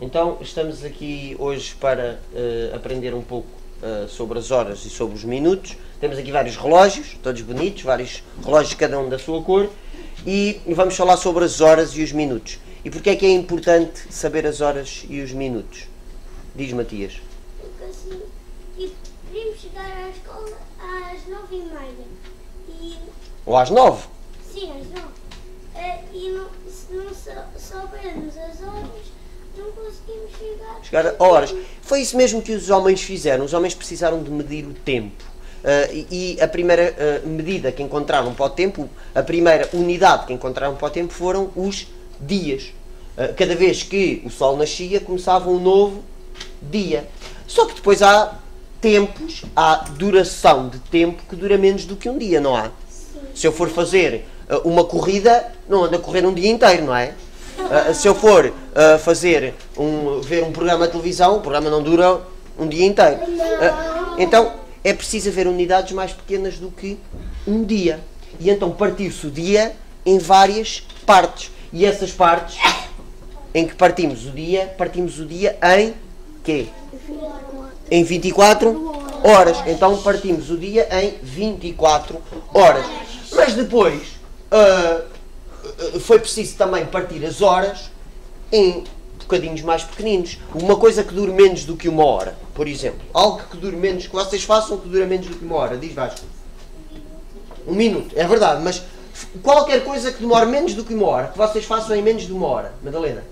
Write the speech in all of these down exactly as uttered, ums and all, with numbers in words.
Então estamos aqui hoje para uh, aprender um pouco uh, sobre as horas e sobre os minutos. Temos aqui vários relógios, todos bonitos, vários relógios, cada um da sua cor, e vamos falar sobre as horas e os minutos. E porquê é que é importante saber as horas e os minutos? Diz, Matias. Porque assim, tipo, podemos chegar à escola às nove e meia. E... Ou às nove? Sim, às nove. Uh, e não, se não sou, soubermos as horas, não conseguimos chegar... Chegar a horas. Foi isso mesmo que os homens fizeram. Os homens precisaram de medir o tempo. Uh, e a primeira uh, medida que encontraram para o tempo, a primeira unidade que encontraram para o tempo foram os dias. Uh, cada vez que o sol nascia, começava um novo dia. Só que depois há tempos, há duração de tempo que dura menos do que um dia, não há? Sim. Se eu for fazer uh, uma corrida, não anda a correr um dia inteiro, não é? Uh, se eu for uh, fazer um, ver um programa de televisão, o programa não dura um dia inteiro. Uh, então é preciso haver unidades mais pequenas do que um dia. E então partir-se o dia em várias partes. E essas partes em que partimos o dia, partimos o dia em quê? Em vinte e quatro horas. Então partimos o dia em vinte e quatro horas. Mas depois uh, foi preciso também partir as horas em bocadinhos mais pequeninos. Uma coisa que dure menos do que uma hora, por exemplo. Algo que dure menos, que vocês façam que dure menos do que uma hora. Diz, Vasco. Um minuto, é verdade, mas qualquer coisa que demore menos do que uma hora, que vocês façam em menos de uma hora. Madalena?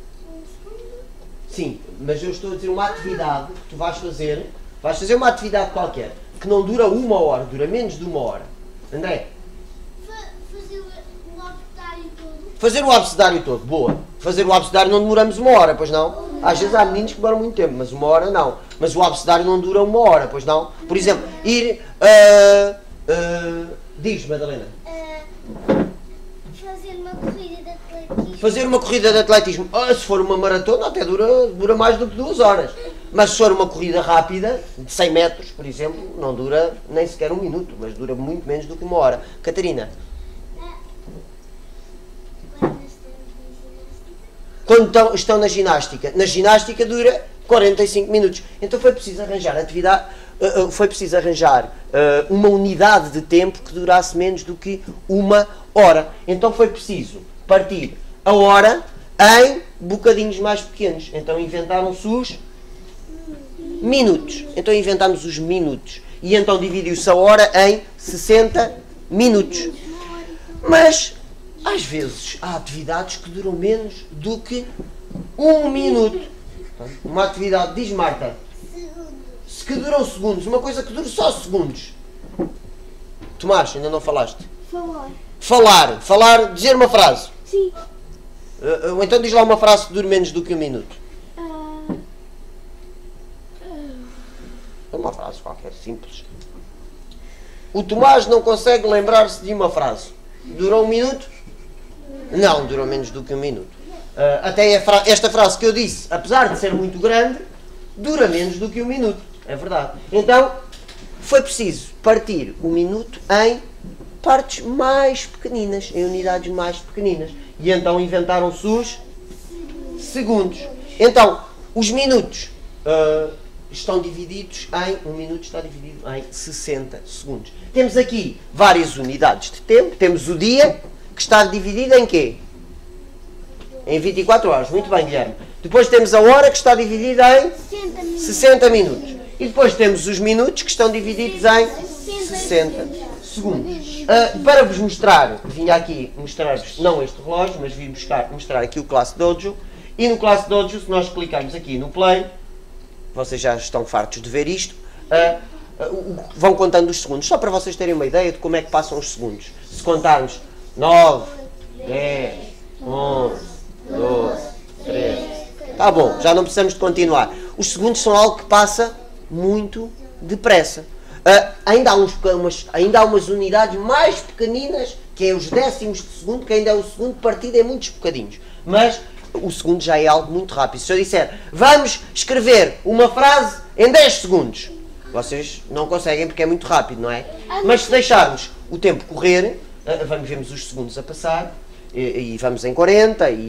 Sim, mas eu estou a dizer uma atividade que tu vais fazer, vais fazer uma atividade qualquer, que não dura uma hora, dura menos de uma hora. André? Fazer o abecedário todo. Fazer o abecedário todo, boa. Fazer o abecedário não demoramos uma hora, pois não? Às vezes há meninos que demoram muito tempo, mas uma hora não. Mas o abecedário não dura uma hora, pois não? Por exemplo, ir... Uh, uh, diz, Madalena. Uh, fazer uma corrida de atletismo. Fazer uma corrida de atletismo, ah, se for uma maratona, até dura, dura mais do que duas horas. Mas se for uma corrida rápida, de cem metros, por exemplo, não dura nem sequer um minuto, mas dura muito menos do que uma hora. Catarina? Quando estão, estão na ginástica, na ginástica dura quarenta e cinco minutos. Então foi preciso arranjar atividade, uh, uh, foi preciso arranjar uh, uma unidade de tempo que durasse menos do que uma hora. Então foi preciso partir a hora em bocadinhos mais pequenos. Então inventaram-se os minutos. Então inventámos os minutos. E então dividiu-se a hora em sessenta minutos. Mas às vezes há atividades que duram menos do que um minuto. Uma atividade, diz Marta, se que duram segundos, uma coisa que dura só segundos. Tomás, ainda não falaste? Falar. Falar, falar, dizer uma frase. Sim. Uh, uh, então diz lá uma frase que dure menos do que um minuto. Uh, É uma frase qualquer, simples. O Tomás não consegue lembrar-se de uma frase. Durou um minuto? Não, durou menos do que um minuto. Uh, até a fra esta frase que eu disse, apesar de ser muito grande, dura menos do que um minuto. É verdade. Então, foi preciso partir o minuto em partes mais pequeninas, em unidades mais pequeninas. E então inventaram-se os segundos. Então, os minutos uh, estão divididos em... Um minuto está dividido em sessenta segundos. Temos aqui várias unidades de tempo. Temos o dia, que está dividido em quê? Em vinte e quatro horas. Muito bem, Guilherme. Depois temos a hora, que está dividida em sessenta minutos. E depois temos os minutos, que estão divididos em sessenta segundos. Uh, para vos mostrar, vinha aqui mostrar-vos, não este relógio, mas vim buscar, mostrar aqui o Class Dojo. E no Class Dojo, se nós clicarmos aqui no Play, vocês já estão fartos de ver isto, uh, uh, vão contando os segundos, só para vocês terem uma ideia de como é que passam os segundos. Se contarmos nove, dez, onze, doze, treze... Tá bom, já não precisamos de continuar. Os segundos são algo que passa muito depressa. Uh, ainda, há uns, umas, ainda há umas unidades mais pequeninas, que é os décimos de segundo, que ainda é o segundo partido em muitos bocadinhos. Mas o segundo já é algo muito rápido. Se eu disser, vamos escrever uma frase em dez segundos, vocês não conseguem porque é muito rápido, não é? Mas se deixarmos o tempo correr, uh, vamos, vemos os segundos a passar, e, e vamos em quarenta, e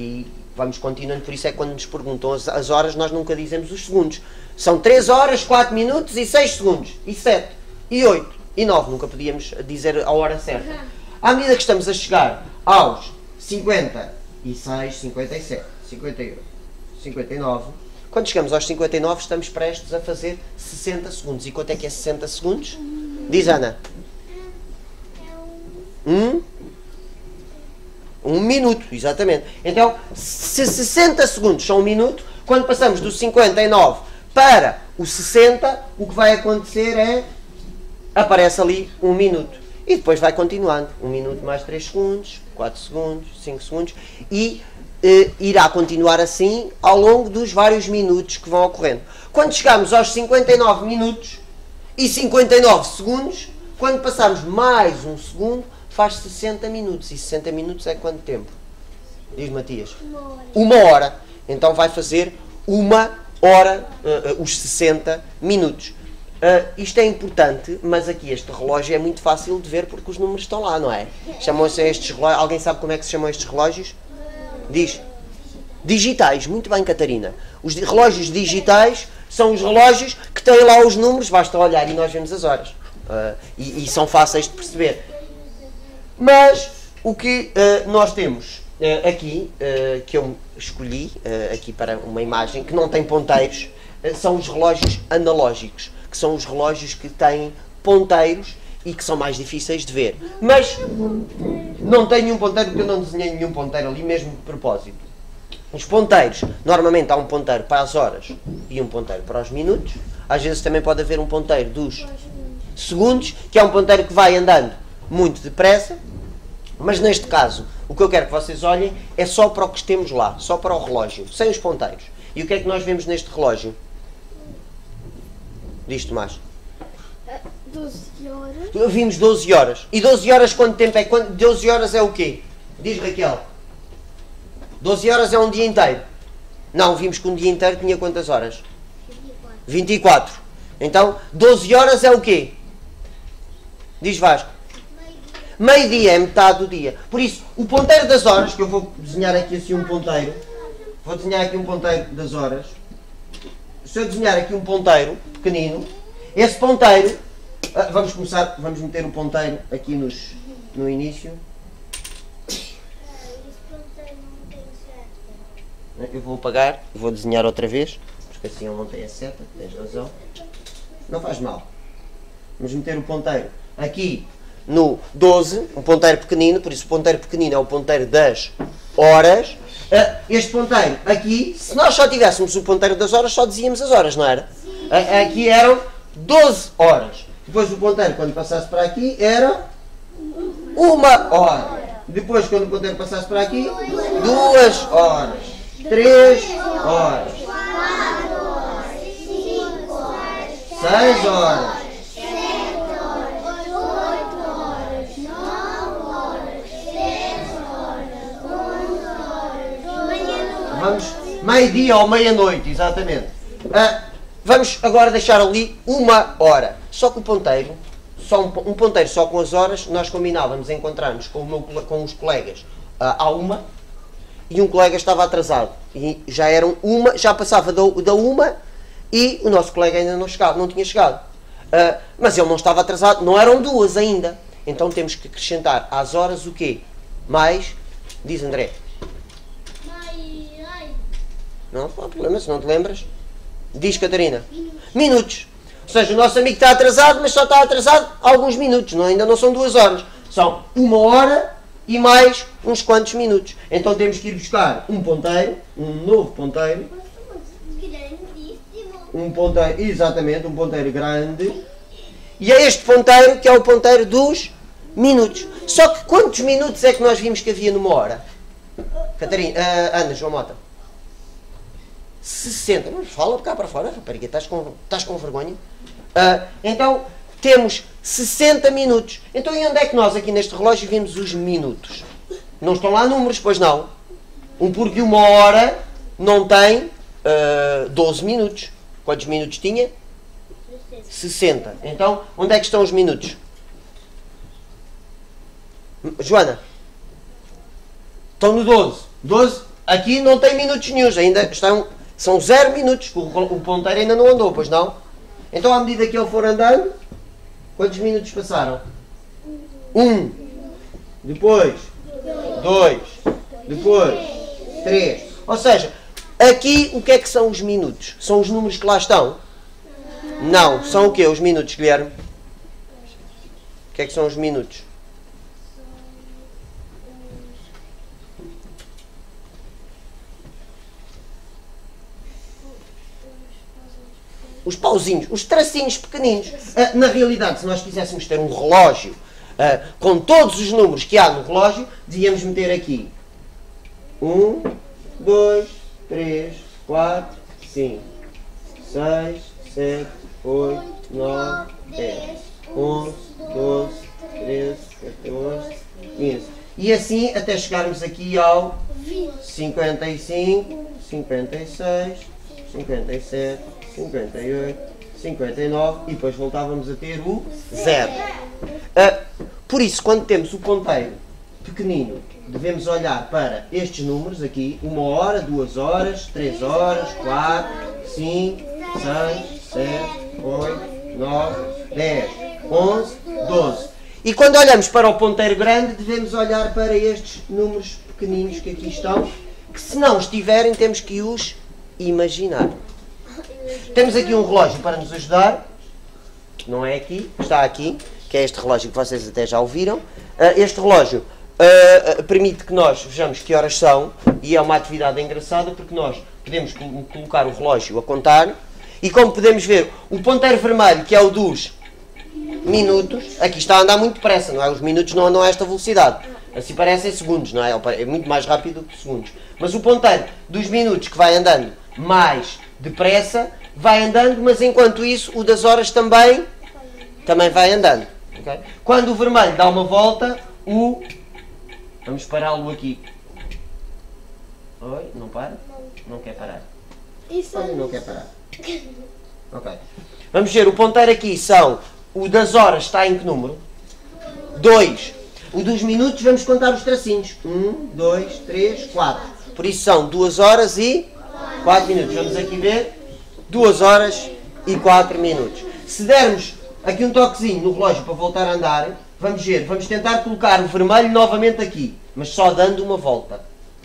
Vamos continuando, por isso é que quando nos perguntam as, as horas, nós nunca dizemos os segundos. São três horas, quatro minutos e seis segundos. E sete, e oito, e nove. Nunca podíamos dizer a hora certa. À medida que estamos a chegar aos cinquenta e seis, cinquenta e sete, cinquenta e oito, cinquenta e nove, quando chegamos aos cinquenta e nove, estamos prestes a fazer sessenta segundos. E quanto é que é sessenta segundos? Diz, Ana. Um, um minuto, exatamente. Então, se sessenta segundos são um minuto, quando passamos do cinquenta e nove para o sessenta, o que vai acontecer é, aparece ali um minuto. E depois vai continuando. um minuto mais três segundos, quatro segundos, cinco segundos. E eh, irá continuar assim ao longo dos vários minutos que vão ocorrendo. Quando chegamos aos cinquenta e nove minutos e cinquenta e nove segundos, quando passamos mais um segundo, faz sessenta minutos. E sessenta minutos é quanto tempo? Diz, Matias. Uma hora. Uma hora. Então vai fazer uma hora, uh, uh, os sessenta minutos. Uh, isto é importante, mas aqui este relógio é muito fácil de ver porque os números estão lá, não é? Chamam-se estes relógios. Alguém sabe como é que se chamam estes relógios? Diz. Digitais. Muito bem, Catarina. Os relógios digitais são os relógios que têm lá os números, basta olhar e nós vemos as horas. Uh, e, e são fáceis de perceber. Mas o que uh, nós temos uh, aqui, uh, que eu escolhi uh, aqui para uma imagem, que não tem ponteiros, uh, são os relógios analógicos, que são os relógios que têm ponteiros e que são mais difíceis de ver. Mas não tem nenhum ponteiro, porque eu não desenhei nenhum ponteiro ali, mesmo de propósito. Os ponteiros, normalmente há um ponteiro para as horas e um ponteiro para os minutos. Às vezes também pode haver um ponteiro dos segundos, que é um ponteiro que vai andando muito depressa. Mas neste caso, o que eu quero que vocês olhem é só para o que temos lá, só para o relógio, sem os ponteiros. E o que é que nós vemos neste relógio? Diz, Tomás. doze horas. Vimos doze horas. E doze horas quanto tempo é? doze horas é o quê? Diz, Raquel. doze horas é um dia inteiro. Não, vimos que um dia inteiro tinha quantas horas? vinte e quatro. Então, doze horas é o quê? Diz, Vasco. Meio-dia é metade do dia. Por isso, o ponteiro das horas, que eu vou desenhar aqui assim um ponteiro, vou desenhar aqui um ponteiro das horas. Se eu desenhar aqui um ponteiro pequenino, esse ponteiro, vamos começar, vamos meter o ponteiro aqui nos, no início. Eu vou apagar, vou desenhar outra vez, porque assim eu não tenho a seta, tens razão. Não faz mal. Vamos meter o ponteiro aqui no doze, um ponteiro pequenino, por isso o ponteiro pequenino é o ponteiro das horas. Este ponteiro aqui, se nós só tivéssemos o ponteiro das horas, só dizíamos as horas, não era? Aqui eram doze horas. Depois o ponteiro, quando passasse para aqui, era uma hora. Depois, quando o ponteiro passasse para aqui, duas horas. Três horas. Seis horas. Vamos, meio-dia ou meia-noite, exatamente. Ah, vamos agora deixar ali uma hora. Só que o ponteiro, só um, um ponteiro só com as horas, nós combinávamos encontrarmos com, o meu, com os colegas ah, à uma, e um colega estava atrasado. E já eram uma, já passava da, da uma e o nosso colega ainda não, chegava, não tinha chegado. Ah, mas ele não estava atrasado, não eram duas ainda. Então temos que acrescentar às horas o quê? Mais, diz André. Não, não há problema, se não te lembras. Diz, Catarina. Minutos. Ou seja, o nosso amigo está atrasado, mas só está atrasado alguns minutos. Não, ainda não são duas horas. São uma hora e mais uns quantos minutos. Então temos que ir buscar um ponteiro, um novo ponteiro. Um ponteiro, exatamente, um ponteiro grande. E é este ponteiro que é o ponteiro dos minutos. Só que quantos minutos é que nós vimos que havia numa hora? Catarina, uh, Ana, João Mota. sessenta. Mas fala cá para fora, rapariga, estás com, estás com vergonha? Uh, então, temos sessenta minutos. Então, e onde é que nós aqui neste relógio vemos os minutos? Não estão lá números, pois não? Um porque uma hora não tem uh, doze minutos. Quantos minutos tinha? sessenta. Então, onde é que estão os minutos? Joana? Estão no doze. doze aqui não tem minutos nenhums, ainda estão, são zero minutos, o, o ponteiro ainda não andou, pois não? Então, à medida que ele for andando, quantos minutos passaram? Um. Depois, dois. Depois, três. Ou seja, aqui o que é que são os minutos? São os números que lá estão? Não. São o quê? Os minutos, Guilherme? O que é que são os minutos? Os pauzinhos, os tracinhos pequeninos. Uh, na realidade, se nós quiséssemos ter um relógio uh, com todos os números que há no relógio, devíamos meter aqui um, dois, três, quatro, cinco, seis, sete, oito, nove, dez, onze, doze, treze, catorze, quinze. E assim até chegarmos aqui ao cinquenta e cinco, cinquenta e seis, cinquenta e sete, cinquenta e oito, cinquenta e nove e depois voltávamos a ter o zero. Uh, por isso, quando temos o ponteiro pequenino, devemos olhar para estes números aqui, uma hora, duas horas, três horas, quatro, cinco, seis, sete, oito, nove, dez, onze, doze. E quando olhamos para o ponteiro grande, devemos olhar para estes números pequeninos que aqui estão, que se não estiverem, temos que os imaginar. Temos aqui um relógio para nos ajudar, não é aqui, está aqui, que é este relógio que vocês até já ouviram. Este relógio uh, permite que nós vejamos que horas são, e é uma atividade engraçada porque nós podemos colocar o relógio a contar, e como podemos ver, o ponteiro vermelho, que é o dos minutos, aqui está a andar muito depressa, não é? Os minutos não andam a esta velocidade, assim parecem segundos, não é? É muito mais rápido que segundos. Mas o ponteiro dos minutos, que vai andando mais depressa, vai andando, mas enquanto isso o das horas também, também vai andando. Okay? Quando o vermelho dá uma volta, o... Vamos pará-lo aqui. Oi, não para? Não quer parar. Olha, não quer parar. Ok. Vamos ver, o ponteiro aqui são... O das horas está em que número? dois. O dos minutos, vamos contar os tracinhos. um, dois, três, quatro. Por isso são duas horas e quatro minutos. Vamos aqui ver. duas horas e quatro minutos. Se dermos aqui um toquezinho no relógio para voltar a andar, vamos ver, vamos tentar colocar o vermelho novamente aqui, mas só dando uma volta.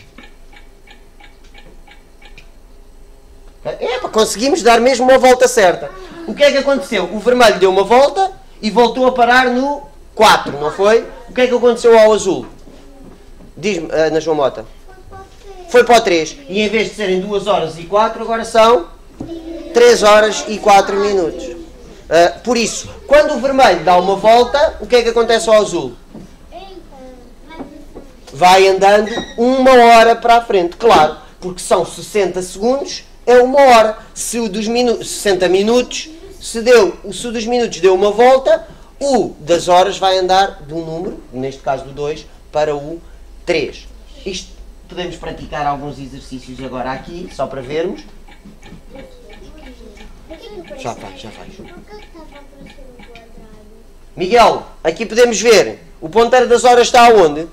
É, conseguimos dar mesmo uma volta certa. O que é que aconteceu? O vermelho deu uma volta e voltou a parar no quatro, não foi? O que é que aconteceu ao azul? Diz-me, Ana João Mota. Foi para o três. E em vez de serem duas horas e quatro, agora são três horas e quatro minutos. Uh, por isso, quando o vermelho dá uma volta, o que é que acontece ao azul? Vai andando uma hora para a frente, claro, porque são sessenta segundos, é uma hora. Se o dos minutos, sessenta minutos, se, deu, se o dos minutos deu uma volta, o das horas vai andar de um número, neste caso do dois, para o três. Isto podemos praticar alguns exercícios agora aqui, só para vermos. Já faz, já faz. Miguel, aqui podemos ver, o ponteiro das horas está aonde?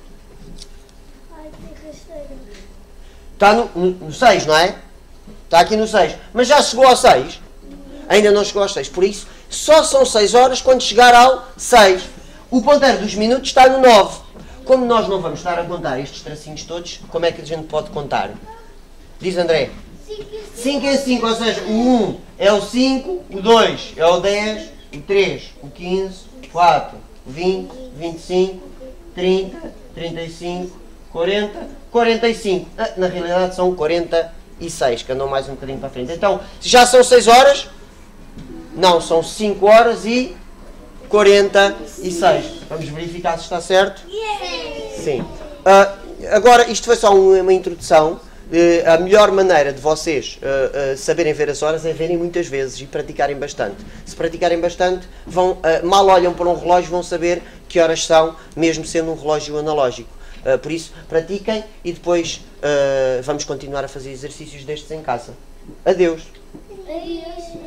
Está no, no, no seis, não é? Está aqui no seis. Mas já chegou ao seis? Ainda não chegou ao seis. Por isso, só são seis horas quando chegar ao seis. O ponteiro dos minutos está no nove. Como nós não vamos estar a contar estes tracinhos todos, como é que a gente pode contar? Diz André. cinco em cinco, ou seja, o um é o cinco, o dois é o dez, o três, o quinze, o quatro, o vinte, vinte e cinco, trinta, trinta e cinco, quarenta, quarenta e cinco. Ah, na realidade são quarenta e seis, que andam mais um bocadinho para a frente. Então, já são seis horas? Não, são cinco horas e quarenta e seis. Vamos verificar se está certo? Sim. Uh, agora, isto foi só uma introdução. Uh, a melhor maneira de vocês uh, uh, saberem ver as horas é verem muitas vezes e praticarem bastante. Se praticarem bastante, vão, uh, mal olham para um relógio, vão saber que horas são, mesmo sendo um relógio analógico. Uh, por isso, pratiquem e depois uh, vamos continuar a fazer exercícios destes em casa. Adeus! Adeus.